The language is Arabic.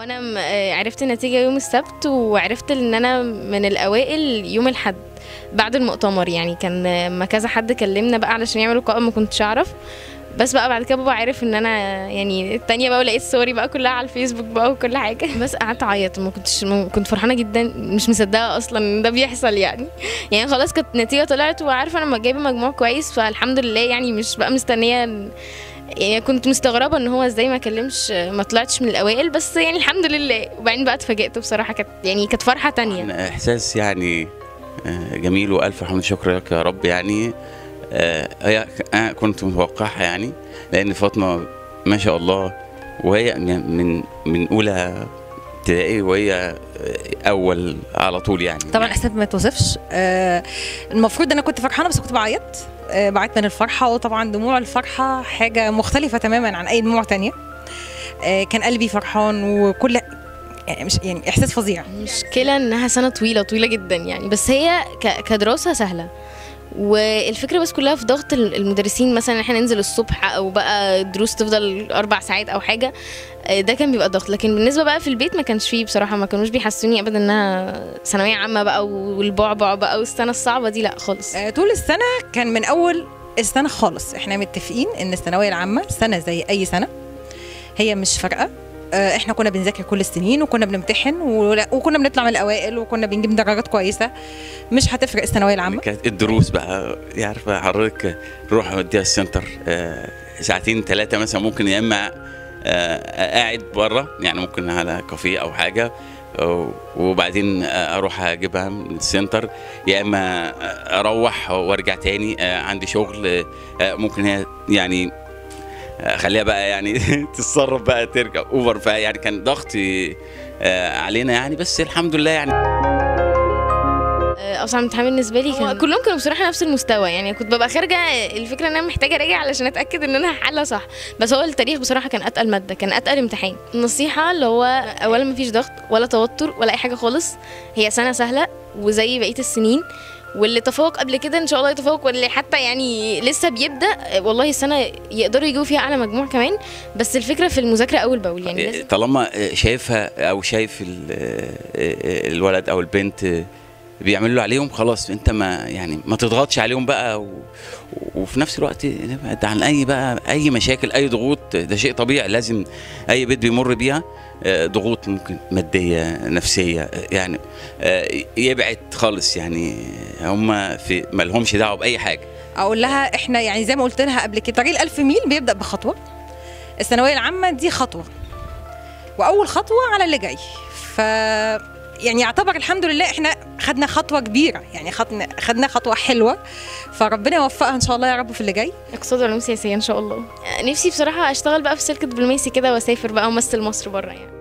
انا عرفت النتيجه يوم السبت، وعرفت ان انا من الاوائل يوم الاحد بعد المؤتمر. يعني كان ما كذا حد كلمنا بقى علشان يعملوا قائمه، ما كنتش اعرف. بس بقى بعد كده بابا عرف ان انا يعني التانية بقى، ولقيت صوري بقى كلها على الفيسبوك بقى وكل حاجه. بس قعدت اعيط، كنت فرحانه جدا، مش مصدقه اصلا ان ده بيحصل يعني خلاص كانت النتيجه طلعت، وعارفه انا جايبه مجموع كويس، فالحمد لله. يعني مش بقى مستنيه، يعني كنت مستغربه ان هو ازاي ما طلعتش من الاوائل، بس يعني الحمد لله. وبعدين بقى اتفاجئت بصراحه، كانت فرحه تانية. احساس يعني جميل، والف حمد شكر لك يا رب. يعني هي انا كنت متوقعها، يعني لان فاطمه ما شاء الله، وهي من اولى ابتدائي وهي اول على طول. يعني طبعا احساس ما توصفش. المفروض انا كنت فرحانه، بس كنت بعيط من الفرحه. وطبعا دموع الفرحه حاجه مختلفه تماما عن اي دموع تانية. كان قلبي فرحان، وكل يعني مش يعني احساس فظيع. المشكله انها سنه طويله جدا يعني، بس هي كدراسه سهله. والفكره بس كلها في ضغط المدرسين، مثلا احنا ننزل الصبح او بقى دروس تفضل 4 ساعات او حاجه، ده كان بيبقى ضغط. لكن بالنسبه بقى في البيت ما كانش فيه بصراحه، ما كانوش بيحسوني ابدا انها ثانويه عامه بقى والبعبع بقى والسنه الصعبه دي، لا خالص. طول السنه كان من اول السنه خالص احنا متفقين ان الثانويه العامه سنه زي اي سنه، هي مش فارقه. احنا كنا بنذاكر كل السنين، وكنا بنمتحن، وكنا بنطلع من الاوائل، وكنا بنجيب درجات كويسه. مش هتفرق الثانويه العامه. كانت الدروس بقى، عارفه حضرتك، روح اوديها السنتر 2 3 ساعات مثلا، ممكن يا اما قاعد بره، يعني ممكن على كافيه او حاجه، وبعدين اروح اجيبها من السنتر، يا اما اروح وارجع تاني. عندي شغل، ممكن هي يعني خليها بقى يعني تتصرف بقى ترجع اوفر. فيعني كان ضغطي علينا يعني، بس الحمد لله. يعني اصعب امتحان بالنسبه لي كلهم كانوا بصراحه نفس المستوى. يعني كنت ببقى خارجه الفكره ان انا محتاجه اراجع علشان اتاكد ان انا حله صح. بس هو التاريخ بصراحه كان اتقل ماده، كان اتقل امتحان. النصيحه اللي هو اولا مفيش ضغط ولا توتر ولا اي حاجه خالص، هي سنه سهله وزي بقيه السنين، واللي تفوق قبل كده ان شاء الله يتفوق، واللي حتى يعني لسه بيبدا والله السنه يقدروا يجيبوا فيها اعلى مجموع كمان. بس الفكره في المذاكره اول باول. يعني طالما شايفها او شايف الولد او البنت بيعملوا له عليهم، خلاص انت ما تضغطش عليهم بقى. وفي نفس الوقت نبعد عن اي مشاكل، اي ضغوط. ده شيء طبيعي، لازم اي بيت بيمر بيها ضغوط، ممكن ماديه نفسيه، يعني يبعد خالص. يعني هم ما لهمش دعوه باي حاجه. اقول لها احنا يعني زي ما قلت لها قبل كده، طريق ال1000 ميل بيبدا بخطوه. الثانويه العامه دي خطوه، واول خطوه على اللي جاي. يعني يعتبر الحمد لله احنا خدنا خطوه كبيره، يعني خدنا خطوه حلوه. فربنا يوفقها ان شاء الله يا رب في اللي جاي. اقتصاد وعلوم سياسيه ان شاء الله. نفسي بصراحه اشتغل بقى في شركه دبلوماسي كده، واسافر بقى وامثل مصر بره يعني.